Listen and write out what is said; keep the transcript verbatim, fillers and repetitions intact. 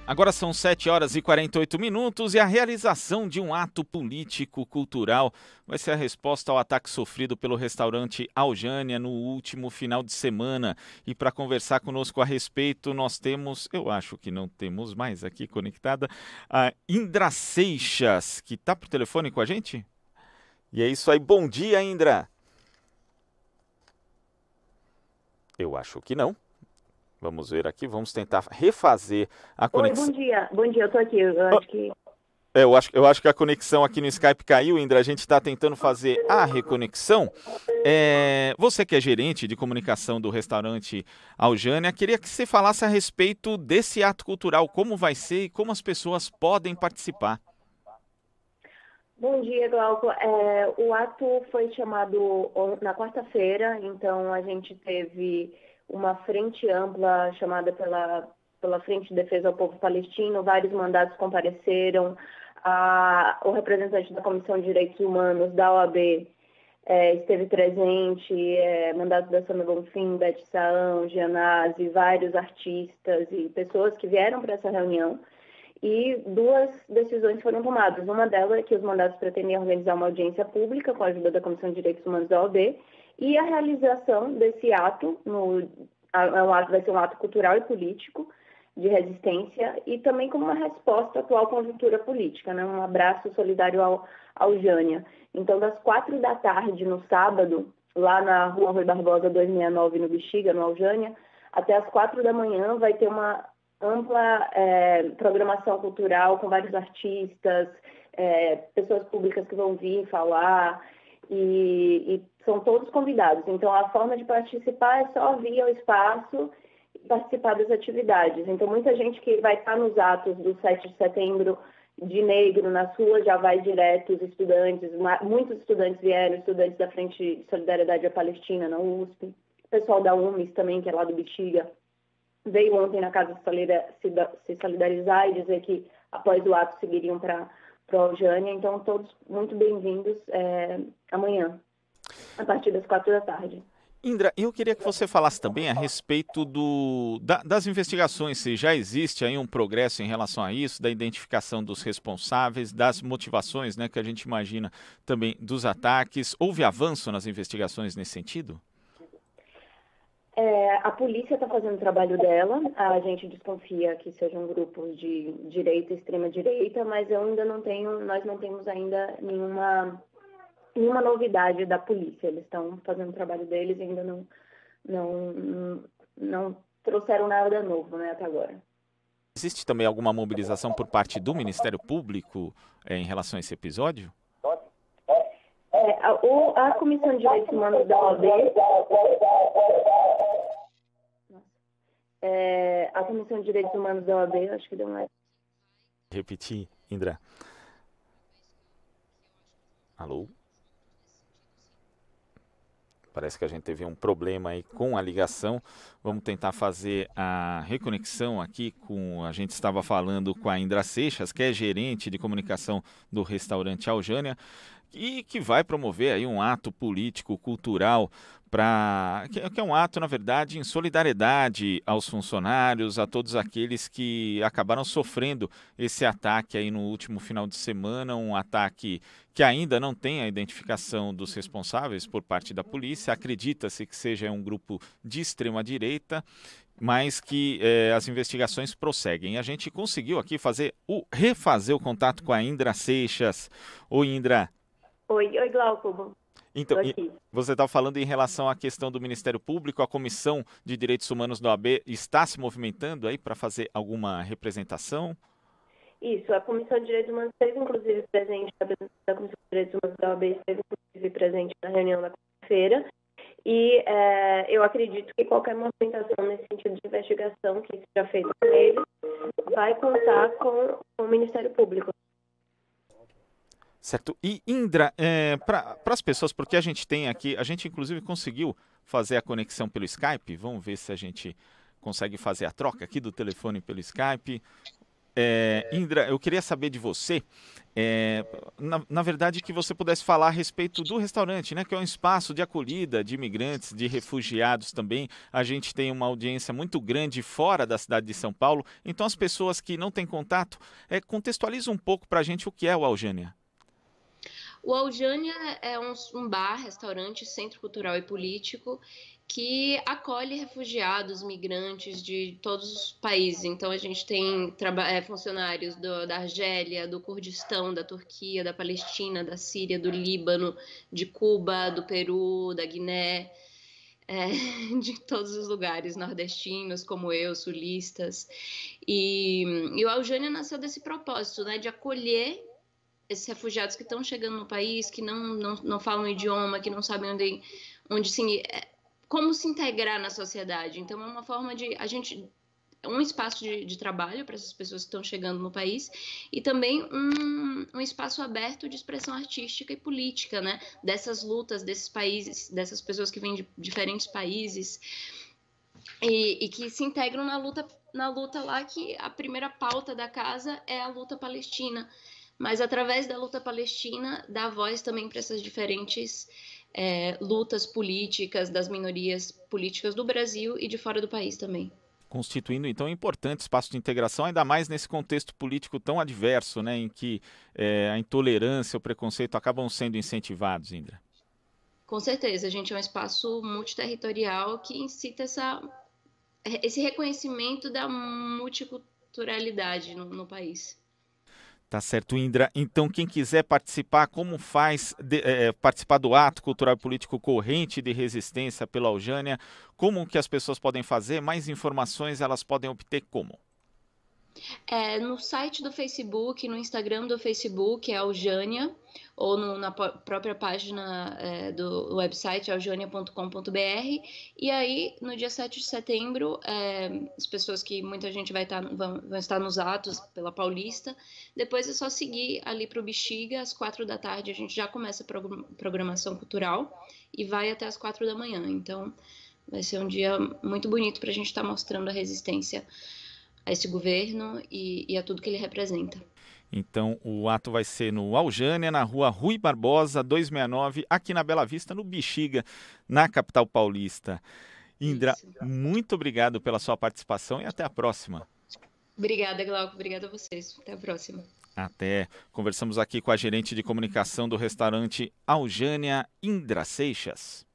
Agora são sete horas e quarenta e oito minutos e a realização de um ato político-cultural vai ser a resposta ao ataque sofrido pelo restaurante Aljânia no último final de semana. E para conversar conosco a respeito, nós temos, eu acho que não temos mais aqui conectada, a Indra Seixas, que está por telefone com a gente. E é isso aí, bom dia, Indra. Eu acho que não. Vamos ver aqui, vamos tentar refazer a conexão. Oi, bom dia. Bom dia, eu tô aqui. Eu acho que. É, eu, acho, eu acho que a conexão aqui no Skype caiu, Indra. A gente está tentando fazer a reconexão. É, você que é gerente de comunicação do restaurante Aljânia, queria que você falasse a respeito desse ato cultural, como vai ser e como as pessoas podem participar. Bom dia, Glauco. É, o ato foi chamado na quarta-feira, então a gente teve uma frente ampla chamada pela, pela Frente de Defesa ao Povo Palestino, vários mandados compareceram, a, o representante da Comissão de Direitos Humanos da O A B é, esteve presente, é, mandados da Sônia Bonfim, Beth Saão, Gianazzi, vários artistas e pessoas que vieram para essa reunião. E duas decisões foram tomadas. Uma delas é que os mandados pretendem organizar uma audiência pública com a ajuda da Comissão de Direitos Humanos da O A B, e a realização desse ato, no, é um ato, vai ser um ato cultural e político de resistência e também como uma resposta à atual conjuntura política, né? Um abraço solidário ao, ao Jânia. Então, das quatro da tarde no sábado, lá na Rua Rui Barbosa duzentos e sessenta e nove, no Bexiga, no Aljânia, até as quatro da manhã vai ter uma ampla é, programação cultural com vários artistas, é, pessoas públicas que vão vir falar, e, e são todos convidados. Então, a forma de participar é só vir ao espaço e participar das atividades. Então, muita gente que vai estar nos atos do sete de setembro de negro nas ruas já vai direto, os estudantes, muitos estudantes vieram, estudantes da Frente de Solidariedade à Palestina, na U S P, o pessoal da U M S também, que é lá do Bexiga, veio ontem na casa se solidarizar e dizer que após o ato seguiriam para o Aljânia. Então, todos muito bem-vindos é, amanhã, a partir das quatro da tarde. Indra, eu queria que você falasse também a respeito do, da, das investigações, se já existe aí um progresso em relação a isso, da identificação dos responsáveis, das motivações, né, que a gente imagina também dos ataques. Houve avanço nas investigações nesse sentido? É, a polícia está fazendo o trabalho dela, a gente desconfia que sejam grupos de direita e extrema-direita, mas eu ainda não tenho, nós não temos ainda nenhuma, nenhuma novidade da polícia. Eles estão fazendo o trabalho deles e ainda não, não, não, não trouxeram nada novo, né, até agora. Existe também alguma mobilização por parte do Ministério Público é, em relação a esse episódio? É, a, o, a Comissão de Direitos Humanos da O A B... É, a Comissão de Direitos Humanos da O A B, acho que deu uma... Repetir, Indra. Alô? Parece que a gente teve um problema aí com a ligação. Vamos tentar fazer a reconexão aqui com... A gente estava falando com a Indra Seixas, que é gerente de comunicação do restaurante Aljânia, e que vai promover aí um ato político, cultural, para que, que é um ato, na verdade, em solidariedade aos funcionários, a todos aqueles que acabaram sofrendo esse ataque aí no último final de semana, um ataque que ainda não tem a identificação dos responsáveis por parte da polícia. Acredita-se que seja um grupo de extrema-direita, mas que eh, as investigações prosseguem. A gente conseguiu aqui fazer o, refazer o contato com a Indra Seixas. Oi, Indra. Oi, oi, Glauco. Então, você está falando em relação à questão do Ministério Público, a Comissão de Direitos Humanos da O A B está se movimentando aí para fazer alguma representação? Isso, a Comissão de Direitos Humanos esteve inclusive presente, a Comissão de Direitos Humanos da O A B esteve inclusive presente na reunião da quarta-feira, e é, eu acredito que qualquer movimentação nesse sentido de investigação que seja feita com eles vai contar com, com o Ministério Público. Certo. E, Indra, é, para as pessoas, porque a gente tem aqui, a gente inclusive conseguiu fazer a conexão pelo Skype, vamos ver se a gente consegue fazer a troca aqui do telefone pelo Skype. É, Indra, eu queria saber de você, é, na, na verdade, que você pudesse falar a respeito do restaurante, né? Que é um espaço de acolhida de imigrantes, de refugiados também. A gente tem uma audiência muito grande fora da cidade de São Paulo, então as pessoas que não têm contato, é, contextualiza um pouco para a gente o que é o Aljânia. O Aljânia é um, um bar, restaurante, centro cultural e político que acolhe refugiados, migrantes de todos os países. Então, a gente tem é, funcionários do, da Argélia, do Kurdistão, da Turquia, da Palestina, da Síria, do Líbano, de Cuba, do Peru, da Guiné, é, de todos os lugares, nordestinos como eu, sulistas. E, e o Aljânia nasceu desse propósito, né, de acolher esses refugiados que estão chegando no país, que não, não, não falam o idioma, que não sabem onde, onde se, como se integrar na sociedade. Então, é uma forma de a gente um espaço de, de trabalho para essas pessoas que estão chegando no país e também um, um espaço aberto de expressão artística e política, né? Dessas lutas desses países, dessas pessoas que vêm de diferentes países e, e que se integram na luta, na luta lá, que a primeira pauta da casa é a luta palestina. Mas através da luta palestina, dá voz também para essas diferentes é, lutas políticas das minorias políticas do Brasil e de fora do país também. Constituindo, então, um importante espaço de integração, ainda mais nesse contexto político tão adverso, né, em que é, a intolerância, o preconceito acabam sendo incentivados, Indra. Com certeza, a gente é um espaço multiterritorial que incita essa, esse reconhecimento da multiculturalidade no, no país. Tá certo, Indra. Então, quem quiser participar, como faz de, é, participar do ato cultural e político Corrente de Resistência pela Aljânia? Como que as pessoas podem fazer? Mais informações elas podem obter como? É, no site do Facebook, no Instagram do Facebook, é Aljânia, ou no, na própria página é, do website aljânia ponto com ponto br. E aí, no dia sete de setembro, é, as pessoas que muita gente vai estar, vão, vão estar nos atos pela Paulista. Depois é só seguir ali para o Bexiga, às quatro da tarde a gente já começa a programação cultural e vai até às quatro da manhã. Então, vai ser um dia muito bonito para a gente estar mostrando a resistência a esse governo e, e a tudo que ele representa. Então, o ato vai ser no Aljânia, na rua Rui Barbosa, duzentos e sessenta e nove, aqui na Bela Vista, no Bexiga, na capital paulista. Indra, Isso. muito obrigado pela sua participação e até a próxima. Obrigada, Glauco. Obrigada a vocês. Até a próxima. Até. Conversamos aqui com a gerente de comunicação do restaurante Aljânia, Indra Seixas.